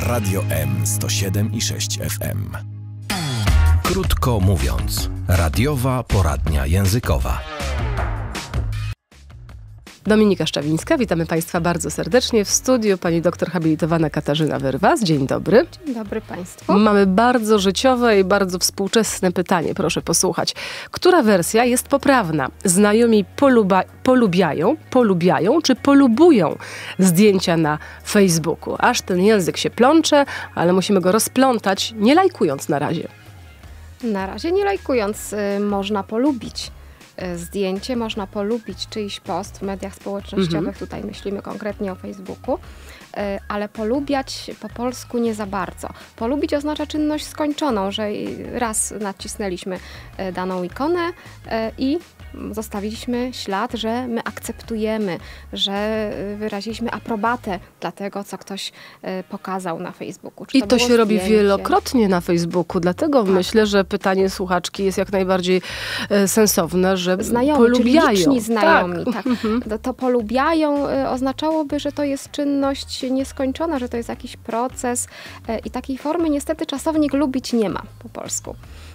Radio M 107,6 FM. Krótko mówiąc, radiowa poradnia językowa. Dominika Szczawińska, witamy Państwa bardzo serdecznie w studiu. Pani doktor habilitowana Katarzyna Wyrwas. Dzień dobry. Dzień dobry Państwu. Mamy bardzo życiowe i bardzo współczesne pytanie, proszę posłuchać. Która wersja jest poprawna? Znajomi polubiają czy polubują zdjęcia na Facebooku? Aż ten język się plącze, ale musimy go rozplątać, nie lajkując na razie. Na razie nie lajkując, można polubić zdjęcie, można polubić czyjś post w mediach społecznościowych, tutaj myślimy konkretnie o Facebooku, ale polubiać po polsku nie za bardzo. Polubić oznacza czynność skończoną, że raz nacisnęliśmy daną ikonę i zostawiliśmy ślad, że my akceptujemy, że wyraziliśmy aprobatę dla tego, co ktoś pokazał na Facebooku. I to się robi wielokrotnie na Facebooku, dlatego myślę, że pytanie słuchaczki jest jak najbardziej sensowne, że znajomi, polubiają. Czyli liczni znajomi. Tak. To polubiają oznaczałoby, że to jest czynność nieskończona, że to jest jakiś proces i takiej formy niestety czasownik lubić nie ma po polsku.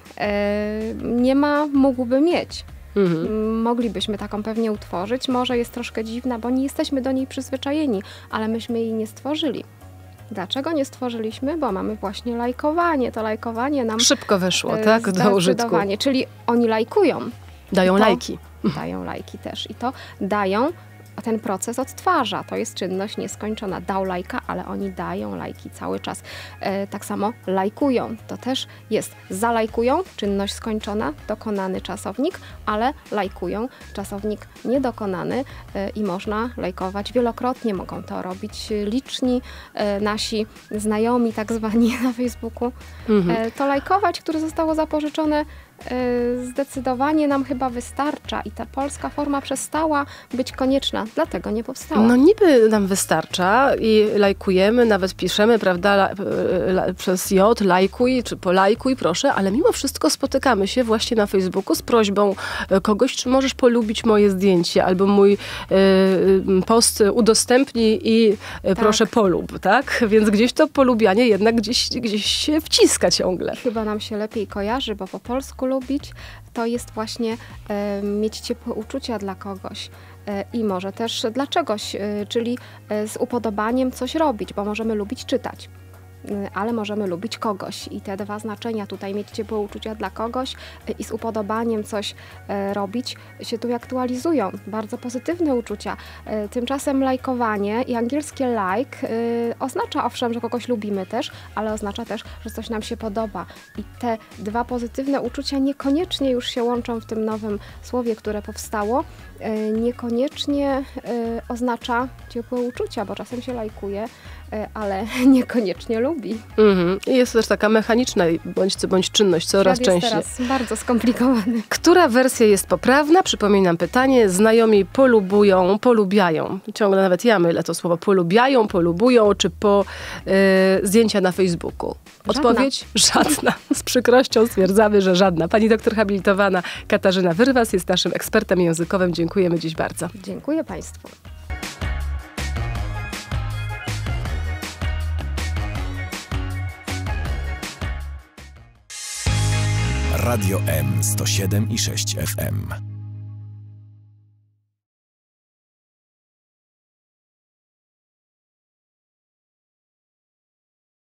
Nie ma, mógłby mieć. Moglibyśmy taką pewnie utworzyć. Może jest troszkę dziwna, bo nie jesteśmy do niej przyzwyczajeni, ale myśmy jej nie stworzyli. Dlaczego nie stworzyliśmy? Bo mamy właśnie lajkowanie. To lajkowanie nam szybko weszło, tak? Do użytku. Czyli oni lajkują. Dają lajki. Dają lajki też. I to dają, a ten proces odtwarza. To jest czynność nieskończona. Dał lajka, ale oni dają lajki cały czas. Tak samo lajkują. To też jest zalajkują, czynność skończona, dokonany czasownik, ale lajkują, czasownik niedokonany i można lajkować wielokrotnie. Mogą to robić liczni nasi znajomi, tak zwani na Facebooku. To lajkować, które zostało zapożyczone, zdecydowanie nam chyba wystarcza i ta polska forma przestała być konieczna, dlatego nie powstała. No niby nam wystarcza i lajkujemy, nawet piszemy, prawda, przez J, lajkuj, czy polajkuj, proszę, ale mimo wszystko spotykamy się właśnie na Facebooku z prośbą kogoś, czy możesz polubić moje zdjęcie, albo mój post udostępnij i proszę polub, tak? Więc gdzieś to polubianie jednak gdzieś się wciska ciągle. Chyba nam się lepiej kojarzy, bo po polsku lubić to jest właśnie mieć ciepłe uczucia dla kogoś i może też dla czegoś, czyli z upodobaniem coś robić, bo możemy lubić czytać, ale możemy lubić kogoś i te dwa znaczenia, tutaj mieć ciepłe uczucia dla kogoś i z upodobaniem coś robić, się tu aktualizują. Bardzo pozytywne uczucia. Tymczasem lajkowanie i angielskie like oznacza owszem, że kogoś lubimy też, ale oznacza też, że coś nam się podoba. I te dwa pozytywne uczucia niekoniecznie już się łączą w tym nowym słowie, które powstało. Niekoniecznie oznacza ciepłe uczucia, bo czasem się lajkuje, ale niekoniecznie lubi. I jest też taka mechaniczna bądź czynność coraz częściej. Teraz bardzo skomplikowany. Która wersja jest poprawna? Przypominam pytanie. Znajomi polubiają. Ciągle nawet ja mylę to słowo. Polubiają, polubują, czy zdjęcia na Facebooku? Odpowiedź? Żadna. Z przykrością stwierdzamy, że żadna. Pani doktor habilitowana Katarzyna Wyrwas jest naszym ekspertem językowym. Dziękujemy dziś bardzo. Dziękuję Państwu. Radio M 107,6 FM.